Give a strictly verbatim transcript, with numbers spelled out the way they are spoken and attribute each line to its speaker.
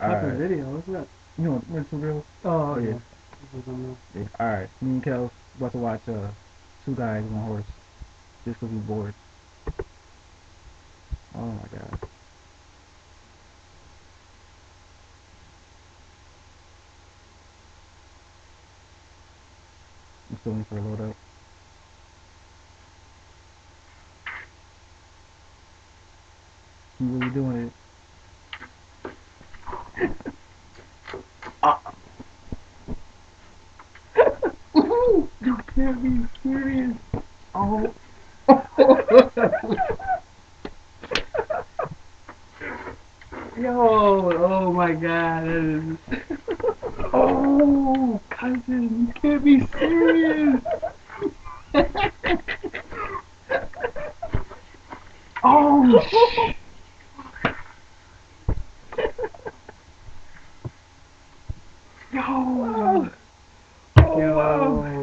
Speaker 1: Not the
Speaker 2: Alright.
Speaker 1: video. What's that?
Speaker 2: You know, went to real?
Speaker 1: Oh,
Speaker 2: Oh, yeah.
Speaker 1: okay. This is on there.
Speaker 2: Yeah. Alright. Me and Kels about to watch uh, Two Guys, One Horse. Just because we bored. Oh my god. I'm still waiting for a load up. You really doing it? You can't be serious. Oh.
Speaker 1: Yo, oh my god. That is...
Speaker 2: Oh, cousin, you can't be serious. Oh, sh- yo.
Speaker 1: Yo.